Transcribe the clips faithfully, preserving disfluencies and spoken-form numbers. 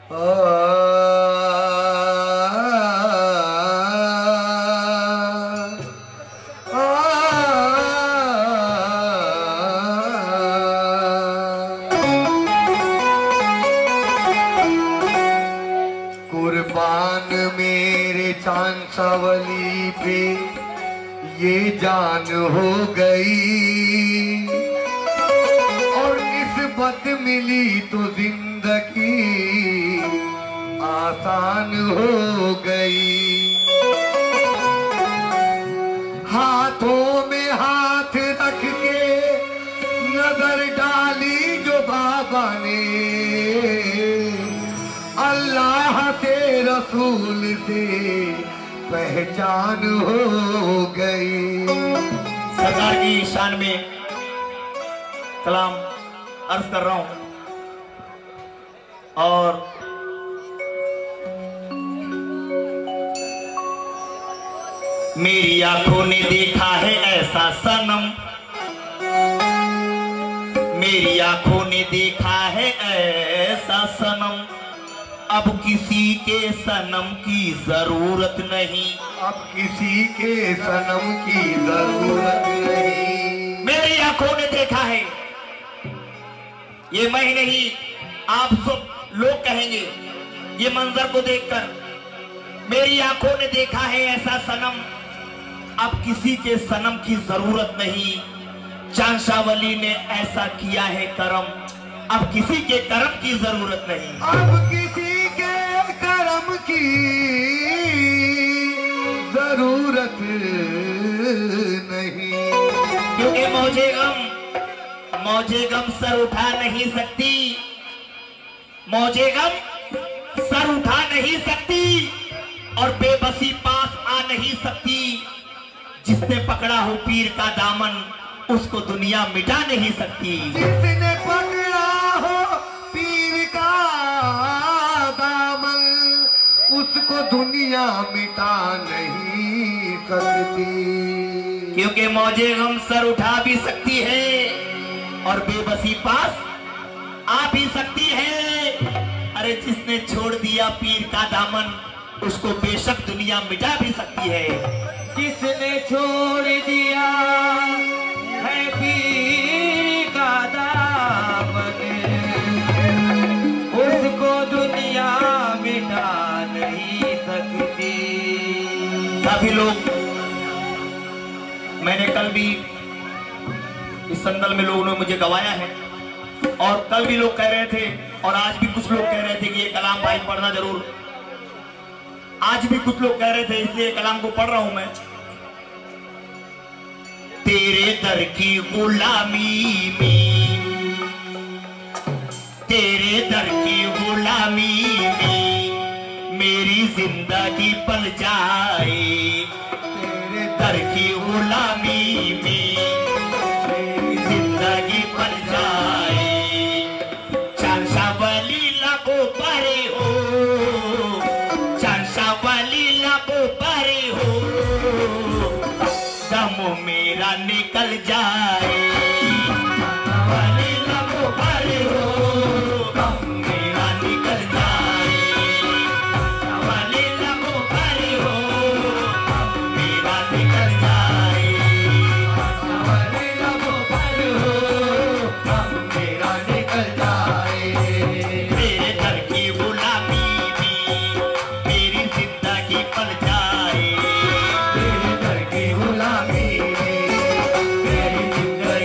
कुर्बान मेरे चांसावली पे ये जान हो गई, और निस्बत मिली तो जिंदगी आसान हो गई। हाथों में हाथ रख के नजर डाली जो बाबा ने, अल्लाह से रसूल से पहचान हो गई। सरकार की शान में कलाम अर्ज कर रहा हूं। और मेरी आंखों ने देखा है ऐसा सनम, मेरी आंखों ने देखा है ऐसा सनम, अब किसी के सनम की जरूरत नहीं, अब किसी के सनम की जरूरत नहीं। मेरी आंखों ने देखा है, ये मैं नहीं आप सब लोग कहेंगे ये मंजर को देखकर, मेरी आंखों ने देखा है ऐसा सनम, अब किसी के सनम की जरूरत नहीं। चांसावली ने ऐसा किया है करम, अब किसी के करम की जरूरत नहीं। अब किसी के करम की जरूरत नहीं, क्योंकि मौजे गम मौजे गम सर उठा नहीं सकती, मौजे गम सर उठा नहीं सकती, और बेबसी पास आ नहीं सकती। जिसने पकड़ा हो पीर का दामन, उसको दुनिया मिटा नहीं सकती। जिसने पकड़ा हो पीर का दामन, उसको दुनिया मिटा नहीं सकती। क्योंकि मौजे गम सर उठा भी सकती है और बेबसी पास आ भी सकती है। अरे जिसने छोड़ दिया पीर का दामन, उसको बेशक दुनिया मिटा भी सकती है। जिसने छोड़ दिया है पीर का दामन, उसको दुनिया मिटा नहीं सकती। काफी लोग, मैंने कल भी इस संदल में लोगों ने मुझे गवाया है, और कल भी लोग कह रहे थे, और आज भी कुछ लोग कह रहे थे कि ये कलाम भाई पढ़ना जरूर। आज भी कुछ लोग कह रहे थे, इसलिए कलाम को पढ़ रहा हूं मैं। तेरे दर की गुलामी में, तेरे दर की गुलामी में मेरी जिंदगी पल जाए, तेरे दर की गुलामी में मेरी जिंदगी पल जाए। चांसावली लगो परे हो, चांसावली लगो परे हो, दम मेरा निकल जाए। वाली लगो परे हो, दम मेरा निकल जाए। वाली लगो परे हो, दम मेरा निकल जाए। वाली लगो परे हो, दम मेरा निकल जाए। तेरे दर की गुलामी में मेरी जिंदगी पल जाए, तेरे दर की गुलामी में मेरी जिंदगी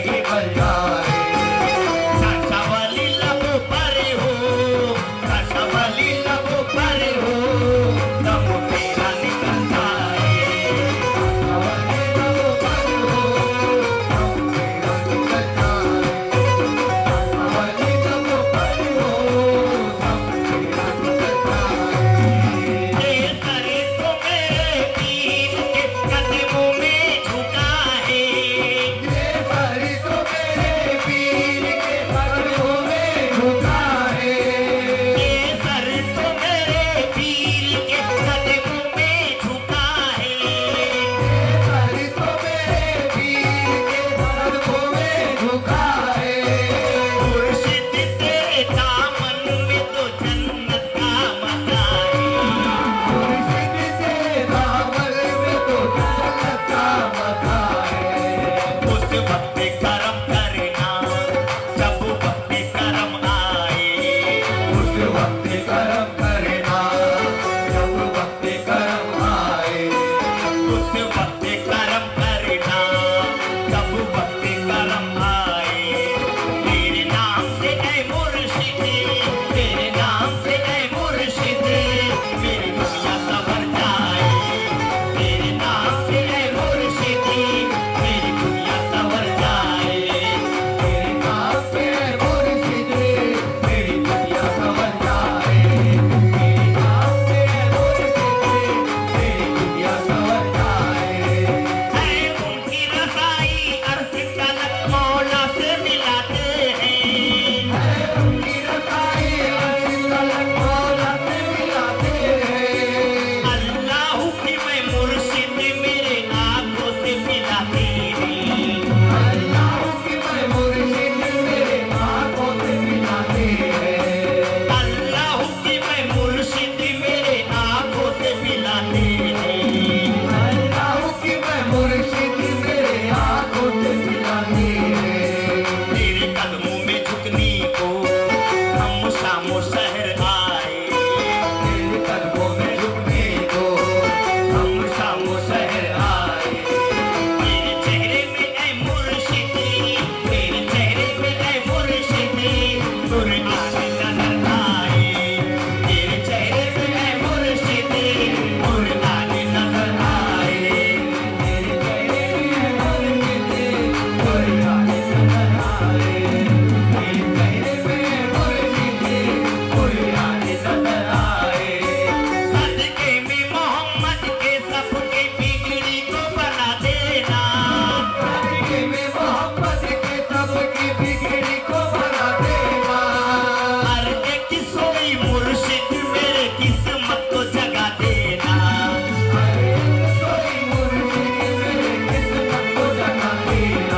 मुर्शिद, तेरे नाम से ऐ मुर्शिद मेरी दुनिया संवर जाए। तेरे नाम से ऐ मुर्शिद मेरी दुनिया संवर जाए। तेरे नाम से ऐ मुर्शिद मेरी दुनिया संवर जाए। तेरे नाम से ऐ मुर्शिद मेरी दुनिया संवर जाए। है उनकी रसाई अर्श तलक मौला से मिलाते हैं। है उनकी रसाई अर्श तलक मौला से मिलाते हैं। अल्लाह की मैं मुर्शिद मेरे आंखों से मिलाते हैं। अल्लाह की मैं मुर्शिद मेरे आँखों से मिलाते हैं। अल्लाह की मैं मुर्शिद मेरे आंखों से मिलाते हैं। अल्लाह की मैं मुर्शिद मेरे आँखों से मिलाते हैं। तेरे कदमों में झुकने को हम शामो शहर आए। तेरे कदमों में झुकने को हम शामो शहर आए। तेरे चेहरे में ऐ मुर्शिद, तेरे चेहरे में ऐ मुर्शिद कुर्आन नजर आए। तेरे चेहरे में ऐ मुर्शिद कुर्आन नजर आए। तेरे चेहरे में मुर्शिद कुर्आन नजर आए। तेरे चेहरे में मुर्शिद कुर्आन नजर आए। सदके में मोहम्मद के सबके बिगड़ी को बना देना। सदके में मोहम्मद के सबकी बिगड़ी को बना देना। हर एक सोई मुर्शिद मेरे किस्मत को जगा देना। अरे कोई मुर्शिद मेरे किस्मत को जगा देना।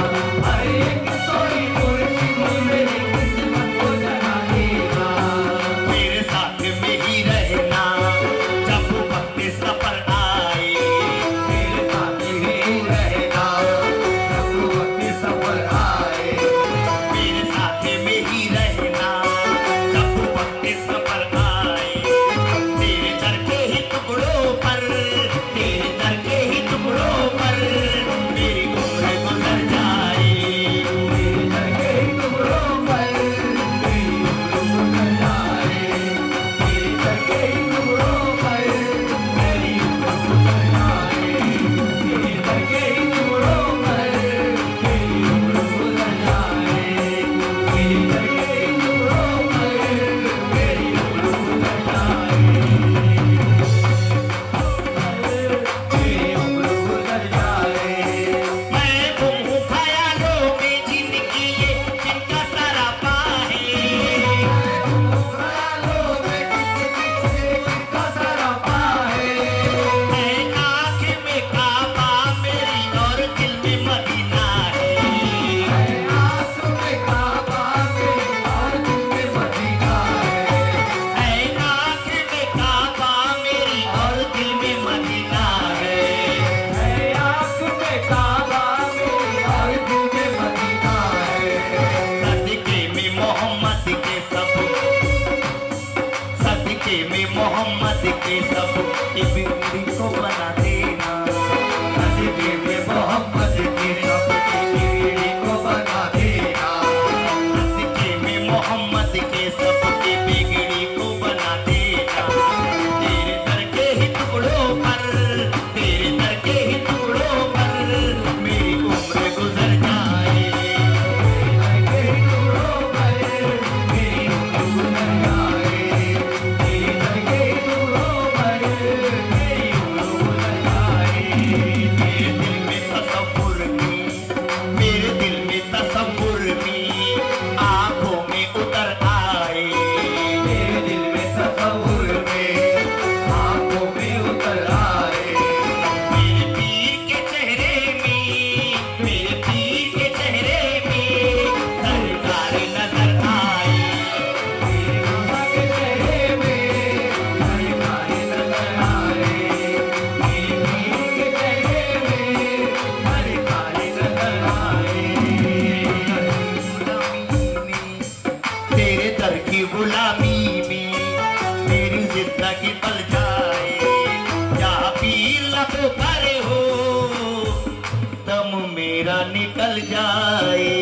अरे कोई मुर्शिद मेरे किस्मत को जगा देना। मेरे साथ में ही रहना जब वक्त सफर आए। मेरे साथ ही रहना जब वक्त सफर आए। मेरे साथ में ही रहना जब वक्त सफर आए। तेरे दर के ही टुकड़ों पर, तेरे दर के ही टुकड़ों पर मेरी उम्र गुजर जाए। मेरे दर के टुकड़ों पर मेरी उम्र गुजर जाए। मेरे दर के टुकड़ों पर मेरी उम्र गुजर जाए। मेरे दर के टुकड़ों पर मेरी उम्र गुजर जाए। मेरे दर के टुकड़ों पर मेरी उम्र गुजर जाए। मेरी उम्र गुजर जाए। मैं गुम हूँ ख्यालों में जिनकी ये जिनका सरापा है। ख्यालों में किसी किसका सरापा है। है आँख में काबा मेरी और दिल में मदीना है। आँख में काबा मेरी और दिल में मदीना है। है आँख में काबा मेरी और दिल में मदीना है। आँख में काबा मेरी और दिल में मदीना है। सदके में मोहम्मद के सब, सदके में मोहम्मद के सब की बिगड़ी को बना देना। सदके में मोहम्मद के सबकी बिगड़ी को बना देना। सदके में मोहम्मद के सब की बिगड़ी को बना देना। तेरे दर के ही टुकड़ों पर, तेरे दर के ही टुकड़ों पर मेरी उम्र गुजर जाए। तेरे टुकड़ों पर मेरी उम्र गुजर जाए। तेरे दर के टुकड़ों पर मेरी उम्र गुजर जाए। मेरे दिल में तसव्वुर में, मेरे दिल में तसव्वुर में आंखों में उतर आए। मेरे दिल में तसव्वुर में आँखों में उतर आए। मेरे पीर के चेहरे में, मेरे पीर के चेहरे में सरकार नजर आए। मेरे बाबा के चेहरे में सरकार नजर आए। मेरे पीर के चेहरे में सरकार नजर आए। तेरे दर की गुलामी में मेरी जिंदगी पल जाए। या पीर लब पर हो दम मेरा निकल जाए।